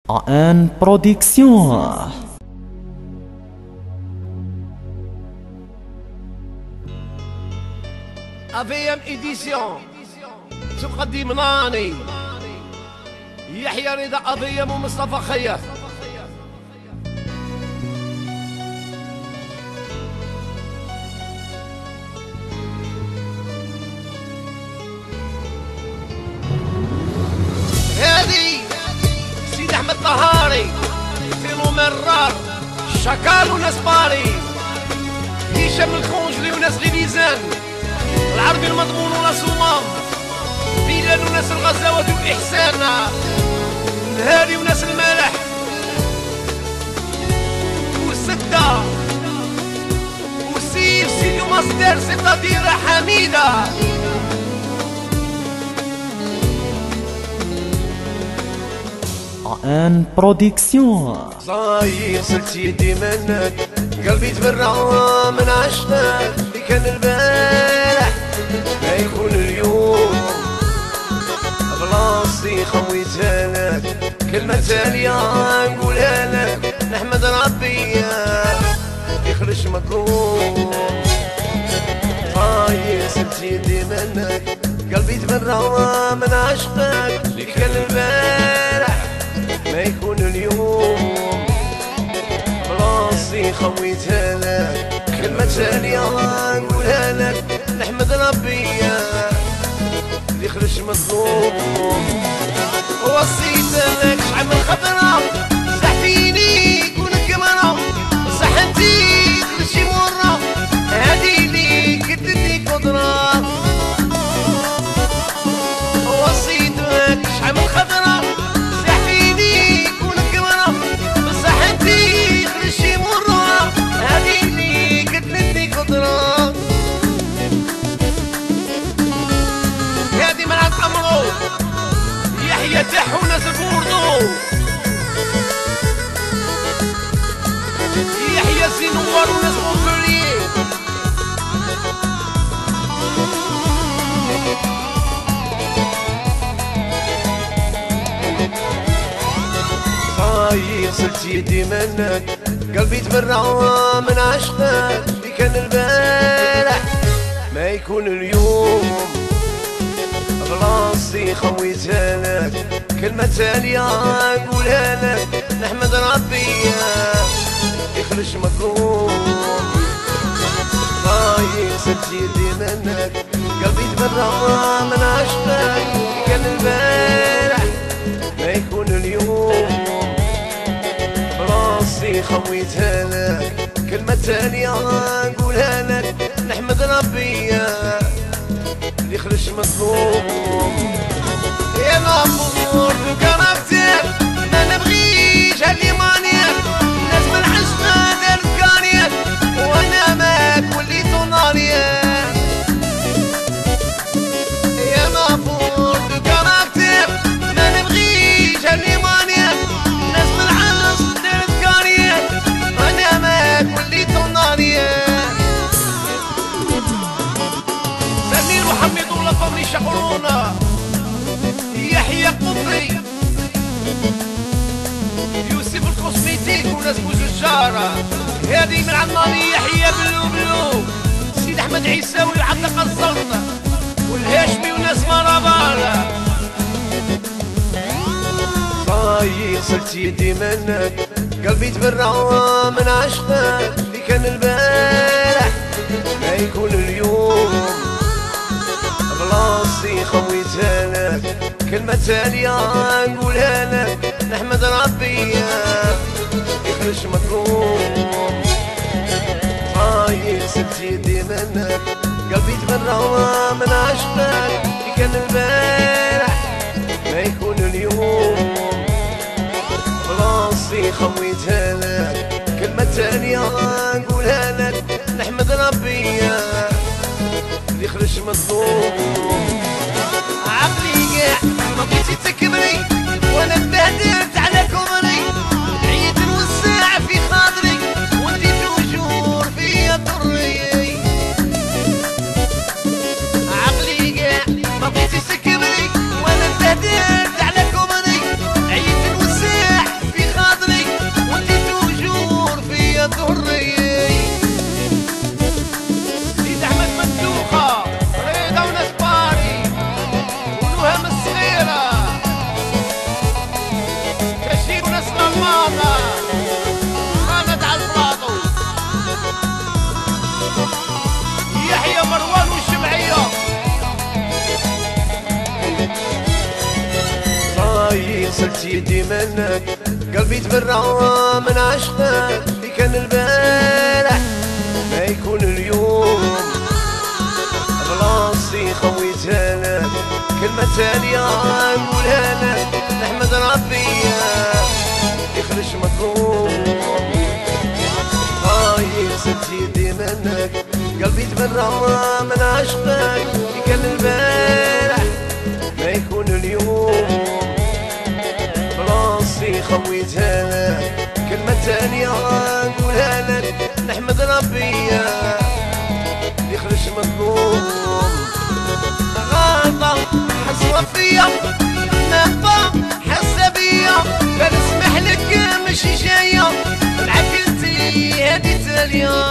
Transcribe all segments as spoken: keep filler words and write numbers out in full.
ان برودكسيون. افيام ايديسيون تقدم ناني يحيى رضا افيام ومصطفى خياف. هذه سيد احمد طهاري فيلو مرار شكال وناس باري هشام الخونجلي وناس غليزان العربي المضمون ولا صمام بلال وناس الغزاوة والإحسان الهادي وناس المالح والسدة والسيف سيدي مصدر ستة ديرة حميدة. ان برودكسيون. صاير صرت يدي منك قلبي تبرع من عشقك اللي كان البارح ما يكون اليوم بلاصتي خويتها لك كلمة تالية نقولها لك نحمد ربي يخرج مطلوب. صاير صرت يدي منك قلبي تبرع من عشقك اللي كان البارح ما يكون اليوم بلاصتي خويتها لك كلمة تالية نقولها لك نحمد ربي اللي خرج مظلوم. وصيت لك شحال من خطرة صح فيني كونك مرة صح انتي كلشي مرة هادي ليك ادتني قدرة. وصيت لك شحال من خطرة يحيى تحو ناس البوردو يحيى سينوار وناس مونبلييه. صاير صرت يدي منك قلبي تبرع من عشقك اللي كان البارح ما يكون اليوم بلاصتي خويتها لك كلمة تالية نقولها لك نحمد ربي يخرج مظلوم. صاير صرت يدي منك قلبي تبرع من عشقك كان البارح ما يكون اليوم بلاصتي خويتها لك كلمة تالية نقولها لك نحمد ربي اللي خرج مظلوم. يا مغفور بكرامتك ما نبغيش هاللي مانيك الناس من عشقها دارت كاريك وانا ماك وليت ناريك. يا مغفور بكرامتك ما نبغيش هاللي مانيك الناس من عشقها دارت كاريك وانا ماك وليت ناريك. سمير وحميد والله فمي شقرونا يحيى قطري يوسف الكوسميتيك وناس بوزجارة هذه من عماري يحيى بلو بلو سيد احمد عيساوي وعبد القصرطة والهاشمي وناس مرابارة. صاير صرت يدي منك قلبي تبرع من عشقك اللي كان البارح ما يكون اليوم بلاصتي خويتها لك كلمة تالية نقولها لك نحمد ربي يخرج مظلوم. صاير صرت يدي منك قلبي تبرع من عشقك اللي كان البارح ما يكون اليوم بلاصتي خويتها لك كلمة تالية نقولها لك نحمد ربي اللي خرج مظلوم. عقلي قاع ما بغيتي تكبري وانا تبهدلت على كبري عييت نوسع في خاطري وانتي توجور فيا ضري. عقلي قاع ما بغيتي تكبري وانا تبهدلت على كبري عييت نوسع رمضان خالد على البلاطو يحيى مروان والشمعية صاير صرت يدي منك قلبي تبرع من عشقك اللي كان البارح ما يكون اليوم بلاصتي خويتها لك كلمة تالية نقولها لك نحمد ربي يخرج مطلوب طاير صرت يدي منك قلبي تبرع من عشقك اللي كان البارح ما يكون اليوم بلاصتي خويتها لك كلمة تانية نقولها لك نحمد ربي يخرج مظلوم غلطة حسوة فيا نقطة حاسة بيا بنسمح لك مش جاية العكلتي هادي تالية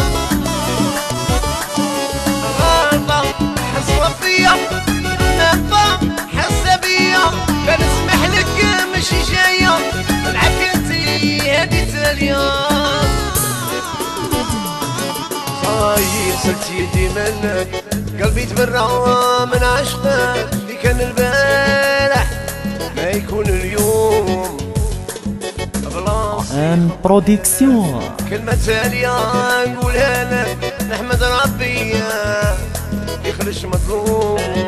غلطة حسوة فيا نقطة حاسة بيا بنسمح لك مش جاية العكلتي هادي تالية صاير صرت يدي منك قلبي تبرع من عشقك اللي كان البارح ما يكون اليوم ان برودكسيون كلمة تالية نقولها لك نحمد ربي يخرج مظلوم